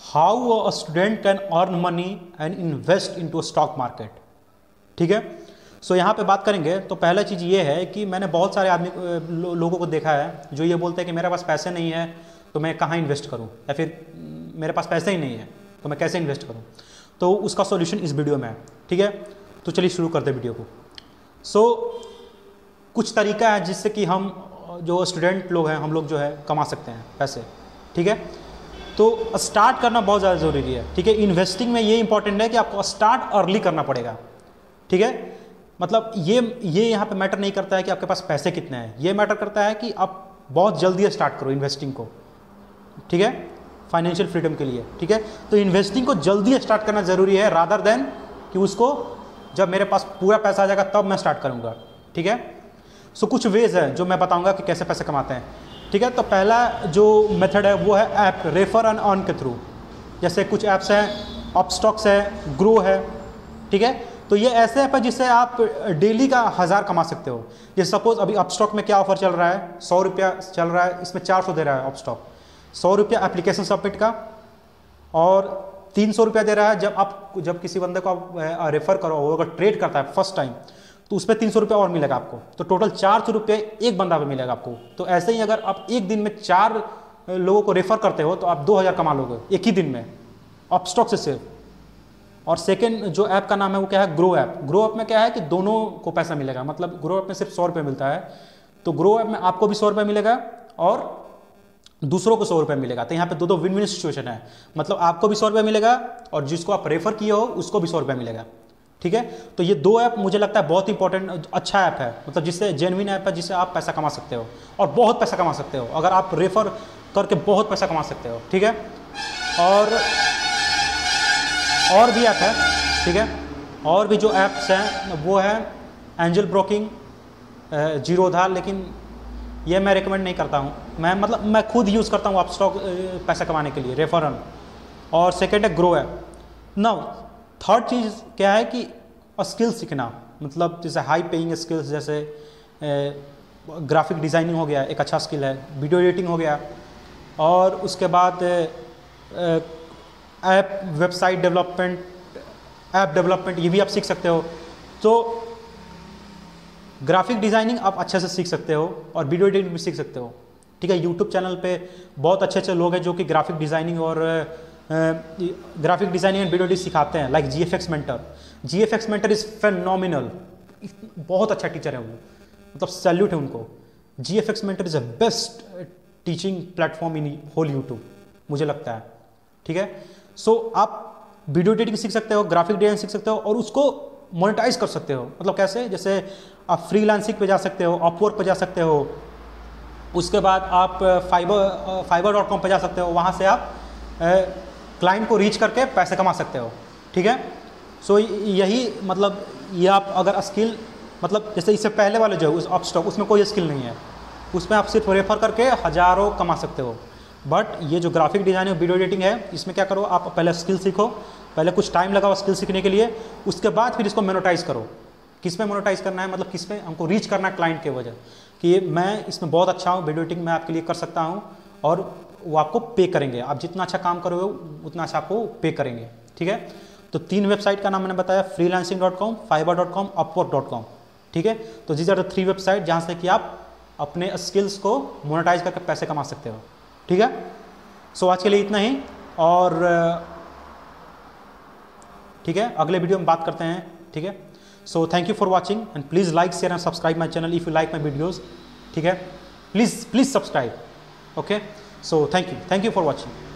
How a student can earn money and invest into stock market. ठीक है, सो यहाँ पे बात करेंगे। तो पहला चीज़ ये है कि मैंने बहुत सारे लोगों को देखा है जो ये बोलते हैं कि मेरे पास पैसे नहीं है तो मैं कहाँ इन्वेस्ट करूँ, या फिर मेरे पास पैसे ही नहीं है तो मैं कैसे इन्वेस्ट करूँ। तो उसका सॉल्यूशन इस वीडियो में है। ठीक है, तो चलिए शुरू करते हैं वीडियो को। सो कुछ तरीका है जिससे कि हम जो स्टूडेंट लोग हैं हम लोग जो है कमा सकते हैं पैसे। ठीक है, तो स्टार्ट करना बहुत ज़्यादा ज़रूरी है। ठीक है, इन्वेस्टिंग में ये इंपॉर्टेंट है कि आपको स्टार्ट अर्ली करना पड़ेगा। ठीक है, मतलब ये यहाँ पे मैटर नहीं करता है कि आपके पास पैसे कितने हैं, ये मैटर करता है कि आप बहुत जल्दी स्टार्ट करो इन्वेस्टिंग को। ठीक है, फाइनेंशियल फ्रीडम के लिए। ठीक है, तो इन्वेस्टिंग को जल्दी स्टार्ट करना ज़रूरी है रादर देन कि उसको जब मेरे पास पूरा पैसा आ जाएगा तब मैं स्टार्ट करूँगा। ठीक है, सो कुछ वेज है जो मैं बताऊँगा कि कैसे पैसे कमाते हैं। ठीक है, तो पहला जो मेथड है वो है ऐप रेफर एंड अर्न के थ्रू। जैसे कुछ ऐप्स हैं, अपस्टॉक्स है, ग्रो है। ठीक है, तो ये ऐसे ऐप है जिससे आप डेली का 1000 कमा सकते हो। जैसे सपोज अभी अपस्टॉक में क्या ऑफर चल रहा है, 100 रुपया चल रहा है, इसमें 400 दे रहा है अपस्टॉक। 100 रुपया एप्लीकेशन सबमिट का और 300 रुपया दे रहा है जब किसी बंदे को आप रेफर करो, वो अगर ट्रेड करता है फर्स्ट टाइम तो उस पर 300 रुपया और मिलेगा आपको। तो टोटल 400 रुपये एक बंदा पे मिलेगा आपको। तो ऐसे ही अगर आप एक दिन में 4 लोगों को रेफर करते हो तो आप 2000 कमा लोगे एक ही दिन में अपस्टॉक से सिर्फ। और सेकेंड जो ऐप का नाम है वो क्या है, ग्रो ऐप। ग्रो ऐप में क्या है कि दोनों को पैसा मिलेगा। मतलब ग्रो ऐप में सिर्फ 100 रुपये मिलता है, तो ग्रो ऐप में आपको भी 100 रुपये मिलेगा और दूसरों को 100 रुपये मिलेगा। तो यहाँ पे दो विन विन सिचुएशन है। मतलब आपको भी 100 रुपये मिलेगा और जिसको आप रेफर किए हो उसको भी 100 रुपये मिलेगा। ठीक है, तो ये 2 ऐप मुझे लगता है बहुत इंपॉर्टेंट अच्छा ऐप है। मतलब जिससे जेन्युइन ऐप है जिससे आप पैसा कमा सकते हो और बहुत पैसा कमा सकते हो। अगर आप रेफर करके बहुत पैसा कमा सकते हो। ठीक है, और भी ऐप है। ठीक है, और भी जो ऐप्स हैं वो है एंजल ब्रोकिंग, जीरोधा, लेकिन ये मैं रिकमेंड नहीं करता हूँ। मैं खुद यूज़ करता हूँ अपस्टॉक पैसा कमाने के लिए, रेफरल। और सेकेंड है ग्रो ऐप। नाउ थर्ड चीज़ क्या है कि स्किल सीखना। मतलब जैसे हाई पेइंग स्किल्स, जैसे ग्राफिक डिज़ाइनिंग हो गया, एक अच्छा स्किल है, वीडियो एडिटिंग हो गया, और उसके बाद app website development, app development, ये भी आप सीख सकते हो। तो ग्राफिक डिज़ाइनिंग आप अच्छे से सीख सकते हो और वीडियो एडिटिंग भी सीख सकते हो। ठीक है, यूट्यूब चैनल पे बहुत अच्छे अच्छे लोग हैं जो कि graphic designing and video editing सिखाते हैं, like GFX mentor. GFX mentor is phenomenal, बहुत अच्छा टीचर है वो, मतलब सैल्यूट है उनको। GFX mentor is a best teaching platform in whole YouTube मुझे लगता है। ठीक है, सो आप वीडियो एडिटिंग सीख सकते हो, ग्राफिक डिज़ाइन सीख सकते हो और उसको मोनेटाइज कर सकते हो। मतलब कैसे, जैसे आप फ्रीलांसिंग पे जा सकते हो, अपवर्क पे जा सकते हो, उसके बाद आप fiverr.com पे जा सकते हो, वहाँ से आप क्लाइंट को रीच करके पैसे कमा सकते हो। ठीक है, सो यही मतलब ये आप अगर स्किल, मतलब जैसे इससे पहले वाले जो है उस अपस्टॉक, उसमें कोई स्किल नहीं है, उसमें आप सिर्फ रेफर करके हज़ारों कमा सकते हो। बट ये जो ग्राफिक डिज़ाइनिंग वीडियो एडिटिंग है, इसमें क्या करो, आप पहले स्किल सीखो, पहले कुछ टाइम लगाओ स्किल सीखने के लिए, उसके बाद फिर इसको मोनेटाइज करो। किस में मोनेटाइज करना है, मतलब किस में हमको रीच करना है क्लाइंट के वजह कि मैं इसमें बहुत अच्छा हूँ, वीडियो एडिटिंग मैं आपके लिए कर सकता हूँ, और वो आपको पे करेंगे। आप जितना अच्छा काम करोगे उतना अच्छा आपको पे करेंगे। ठीक है, तो 3 वेबसाइट का नाम मैंने बताया, freelancing.com, fiverr.com, upwork.com। ठीक है, तो these are the 3 वेबसाइट जहाँ से कि आप अपने स्किल्स को मोनेटाइज करके पैसे कमा सकते हो। ठीक है, सो आज के लिए इतना ही, और ठीक है अगले वीडियो में बात करते हैं। ठीक है, so thank you for watching and please like share and subscribe my channel if you like my videos. ठीक है, please subscribe. Okay, so thank you for watching.